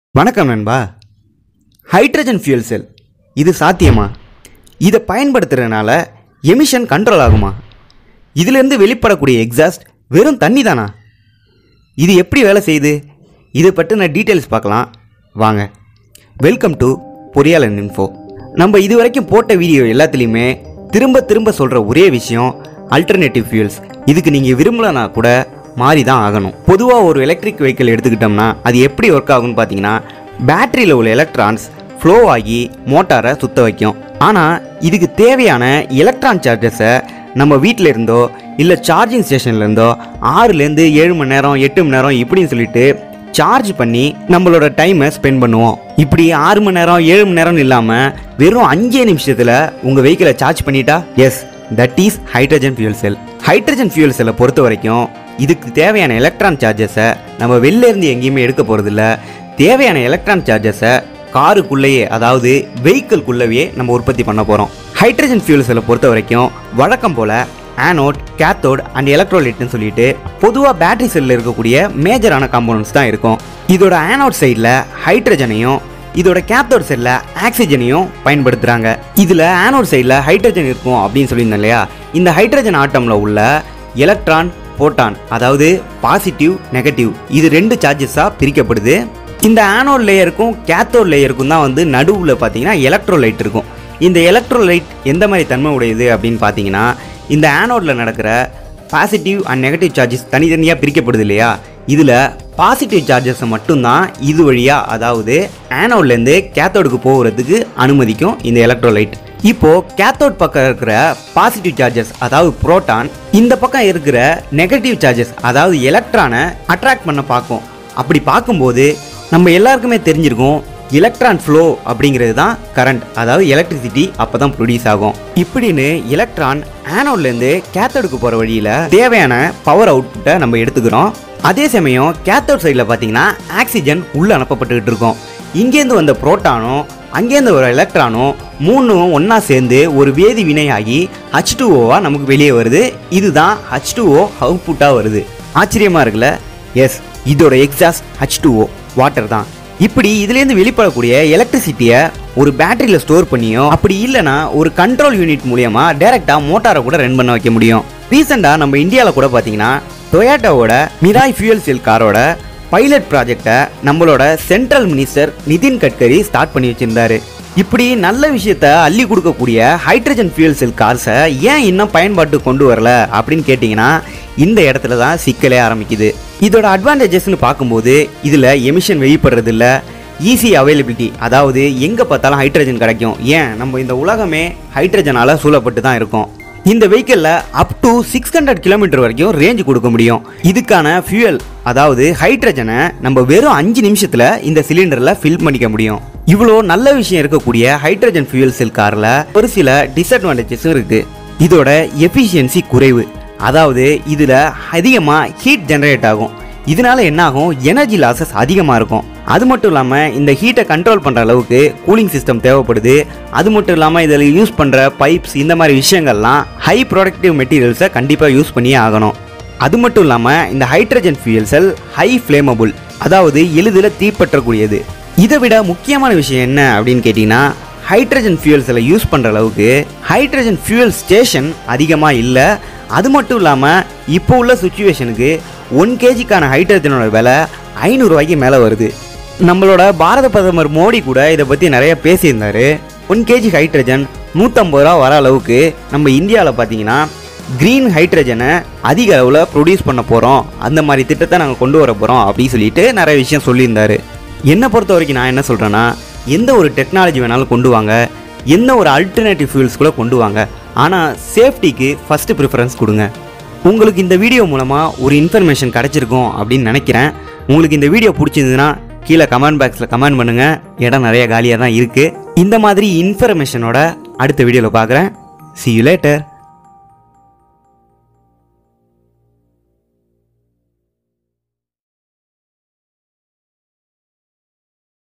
வணக்கம் நண்பா. Hydrogen fuel செல் இது சாத்தியமா? இதை பயன்படுத்துறதுனால எமிஷன் கண்ட்ரோல் ஆகுமா? இதிலிருந்து வெளிப்படக்கூடிய எக்ஸாஸ்ட் வெறும் தண்ணி தானா? இது எப்படி வேலை செய்யுது? இதை பற்றின டீட்டெயில்ஸ் பார்க்கலாம் வாங்க. வெல்கம் டு பொறியாளன் இன்ஃபோ. நம்ம இது வரைக்கும் போட்ட வீடியோ எல்லாத்துலேயுமே திரும்ப திரும்ப சொல்கிற ஒரே விஷயம் அல்டர்னேட்டிவ் ஃபியூல்ஸ். இதுக்கு நீங்கள் விரும்பலனா கூட மாறி தான் ஆகணும். பொதுவாக ஒரு எலக்ட்ரிக் வெஹிக்கிள் எடுத்துக்கிட்டோம்னா அது எப்படி ஒர்க் ஆகும்னு பார்த்தீங்கன்னா, பேட்டரியில் உள்ள எலக்ட்ரான்ஸ் ஃப்ளோ ஆகி மோட்டாரை சுத்த வைக்கும். ஆனால் இதுக்கு தேவையான எலக்ட்ரான் சார்ஜஸை நம்ம வீட்டில் இருந்தோ இல்லை சார்ஜிங் ஸ்டேஷனில் இருந்தோ 6லேருந்து 7 மணி நேரம் 8 மணி நேரம் இப்படின்னு சொல்லிட்டு சார்ஜ் பண்ணி நம்மளோட டைமை ஸ்பெண்ட் பண்ணுவோம். இப்படி 6 மணி நேரம் 7 மணி நேரம்னு இல்லாமல் வெறும் 5 நிமிஷத்தில் உங்கள் வெஹிக்கிளை சார்ஜ் பண்ணிட்டா, yes, that is hydrogen fuel cell. Hydrogen fuel செல்லை பொறுத்த வரைக்கும் இதுக்கு தேவையான எலக்ட்ரான் சார்ஜஸை நம்ம வெளில இருந்து எங்கேயுமே எடுக்க போகிறதில்ல. தேவையான எலக்ட்ரான் சார்ஜஸை காருக்குள்ளேயே, அதாவது வெஹிக்கிள்குள்ளேயே நம்ம உற்பத்தி பண்ண போகிறோம். ஹைட்ரஜன் ஃபியூல் செல்லை பொறுத்த வரைக்கும் வழக்கம் போல் ஆனோட், கேத்தோட் அண்ட் எலக்ட்ரோலைட்னு சொல்லிட்டு பொதுவாக பேட்டரி செல்லில் இருக்கக்கூடிய மேஜரான காம்போனன்ட்ஸ் தான் இருக்கும். இதோட ஆனோட் சைடில் ஹைட்ரஜனையும் இதோட கேத்தோட் சைடில் ஆக்சிஜனையும் பயன்படுத்துகிறாங்க. இதில் ஆனோட் சைடில் ஹைட்ரஜன் இருக்கும் அப்படின்னு சொல்லியிருந்தேன் இல்லையா? இந்த ஹைட்ரஜன் ஆட்டமில் உள்ள எலக்ட்ரான், புரோட்டான், அதாவது பாசிட்டிவ் நெகட்டிவ், இது 2 சார்ஜஸாக பிரிக்கப்படுது. இந்த ஆனோட் லேயருக்கும் கேத்தோட் லேயருக்கும் தான் நடுவில் பார்த்தீங்கன்னா எலக்ட்ரோலைட் இருக்கும். இந்த எலக்ட்ரோலைட் எந்த மாதிரி தன்மை உடையது அப்படின்னு பார்த்தீங்கன்னா, இந்த ஆனோடில் நடக்கிற பாசிட்டிவ் அண்ட் நெகட்டிவ் சார்ஜஸ் தனித்தனியாக பிரிக்கப்படுது இல்லையா? இதில் பாசிட்டிவ் சார்ஜஸை மட்டும்தான் இது வழியாக, அதாவது ஆனோட்லேருந்து கேத்தோடுக்கு போகிறதுக்கு அனுமதிக்கும் இந்த எலக்ட்ரோலைட். இப்போ கேத்தோட் பக்கம் இருக்கிற பாசிட்டிவ் சார்ஜஸ், அதாவது புரோட்டான், இந்த பக்கம் இருக்கிற நெகட்டிவ் சார்ஜஸ், அதாவது எலக்ட்ரானை அட்ராக்ட் பண்ண பார்க்கும். அப்படி பார்க்கும்போது நம்ம எல்லாருக்குமே தெரிஞ்சிருக்கும், எலக்ட்ரான் ஃப்ளோ அப்படிங்கிறது தான் கரண்ட், அதாவது எலக்ட்ரிசிட்டி அப்போ தான் ப்ரொடியூஸ் ஆகும். இப்படின்னு எலக்ட்ரான் ஆனோட்லேருந்து கேத்தோடுக்கு போகிற வழியில் தேவையான பவர் அவுட்புட்டை நம்ம எடுத்துக்கிறோம். அதே சமயம் கேத்தோட் சைடில் பார்த்தீங்கன்னா ஆக்சிஜன் உள்ளே அனுப்பப்பட்டுக்கிட்டு இருக்கும். இங்கேருந்து வந்த புரோட்டானும் அங்கேருந்து ஒரு எலக்ட்ரானும் 3 ஒன்றா சேர்ந்து ஒரு வேதி வினையாகி H2O நமக்கு வெளியே வருது. இதுதான் H2O அவுட்புட்டாக வருது. ஆச்சரியமாக இருக்குல்ல? எஸ், இதோட எக்ஸாஸ்ட் H2O வாட்டர் தான். இப்படி இதுலேருந்து வெளிப்படக்கூடிய எலக்ட்ரிசிட்டியை ஒரு பேட்டரியில் ஸ்டோர் பண்ணியும், அப்படி இல்லைனா ஒரு கண்ட்ரோல் யூனிட் மூலியமாக டைரெக்டாக மோட்டாரை கூட ரன் பண்ண வைக்க முடியும். ரீசெண்டாக நம்ம இந்தியாவில் கூட பார்த்தீங்கன்னா டொயோட்டாவோட மிராய் ஃபியூல் செல் காரோட பைலட் ப்ராஜெக்டை நம்மளோட central minister Nitin Gadkari start பண்ணி வச்சிருந்தாரு. இப்படி நல்ல விஷயத்த அள்ளி கொடுக்கக்கூடிய ஹைட்ரஜன் ஃபியூல் செல் கார்ஸை ஏன் இன்னும் பயன்பாட்டு கொண்டு வரல அப்படின்னு கேட்டிங்கன்னா, இந்த இடத்துல தான் சிக்கலே ஆரம்பிக்குது. இதோட அட்வான்டேஜஸ்ன்னு பார்க்கும்போது இதில் எமிஷன் வெளிப்படுறது இல்லை, ஈஸி அவைலபிலிட்டி, அதாவது எங்கே பார்த்தாலும் ஹைட்ரஜன் கிடைக்கும். ஏன், நம்ம இந்த உலகமே ஹைட்ரஜனால் சூழப்பட்டு தான் இருக்கும். இந்த வெஹிக்கிளில் அப் டு 600 கிலோமீட்டர் வரைக்கும் ரேஞ்ச் கொடுக்க முடியும். இதுக்கான ஃபியூயல், அதாவது ஹைட்ரஜனை நம்ம வெறும் 5 நிமிஷத்தில் இந்த சிலிண்டரில் ஃபில் பண்ணிக்க முடியும். இவ்வளோ நல்ல விஷயம் இருக்கக்கூடிய ஹைட்ரஜன் ஃபியூயல் செல் காரில் ஒரு சில டிஸ்அட்வான்டேஜஸும் இருக்குது. இதோட எஃபிஷியன்சி குறைவு, அதாவது இதில் அதிகமாக ஹீட் ஜெனரேட் ஆகும். இதனால என்ன ஆகும், எனர்ஜி லாசஸ் அதிகமாக இருக்கும். அது மட்டும் இல்லாமல் இந்த ஹீட்டை கண்ட்ரோல் பண்ணுற அளவுக்கு கூலிங் சிஸ்டம் தேவைப்படுது. அது மட்டும் இல்லாமல் இதில் யூஸ் பண்ணுற பைப்ஸ், இந்த மாதிரி விஷயங்கள்லாம் ஹை ப்ரொடக்டிவ் மெட்டீரியல்ஸை கண்டிப்பாக யூஸ் பண்ணியே ஆகணும். அது மட்டும் இல்லாமல் இந்த hydrogen fuel cell high flammable, அதாவது எளிதில் தீப்பற்றக்கூடியது. இதை விட முக்கியமான விஷயம் என்ன அப்படின்னு கேட்டிங்கன்னா, ஹைட்ரஜன் ஃபியூயல் செல்லை யூஸ் பண்ணுற அளவுக்கு ஹைட்ரஜன் ஃபியூயல் ஸ்டேஷன் அதிகமாக இல்லை. அது மட்டும் இல்லாமல் இப்போ உள்ள சுச்சுவேஷனுக்கு 1 kgக்கான ஹைட்ரஜனோட விலை 500 ரூபாய்க்கு மேலே வருது. நம்மளோட பாரத பிரதமர் மோடி கூட இதை பற்றி நிறைய பேசியிருந்தார். 1 kg ஹைட்ரஜன் 150 ரூபா வர அளவுக்கு நம்ம இந்தியாவில் பார்த்தீங்கன்னா க்ரீன் ஹைட்ரஜனை அதிக அளவில் ப்ரொடியூஸ் பண்ண போகிறோம், அந்த மாதிரி திட்டத்தை நாங்கள் கொண்டு வர போகிறோம் அப்படின்னு சொல்லிட்டு நிறைய விஷயம் சொல்லியிருந்தார். என்னை பொறுத்த வரைக்கும் நான் என்ன சொல்கிறேன்னா, எந்த ஒரு டெக்னாலஜி வேணாலும் கொண்டு வாங்க, எந்த ஒரு அல்டர்னேட்டிவ் ஃபியூல்ஸ் கூட கொண்டு வாங்க, ஆனால் சேஃப்டிக்கு ஃபஸ்ட்டு ப்ரிஃபரன்ஸ் கொடுங்க. உங்களுக்கு இந்த வீடியோ மூலமாக ஒரு இன்ஃபர்மேஷன் கிடச்சிருக்கும் அப்படின்னு நினைக்கிறேன். உங்களுக்கு இந்த வீடியோ பிடிச்சிருந்ததுன்னா கீழே கமெண்ட் பாக்ஸில் கமெண்ட் பண்ணுங்கள். இடம் நிறைய காலியாக தான் இருக்குது. இந்த மாதிரி இன்ஃபர்மேஷனோட அடுத்த வீடியோவில் பார்க்குறேன். See you later.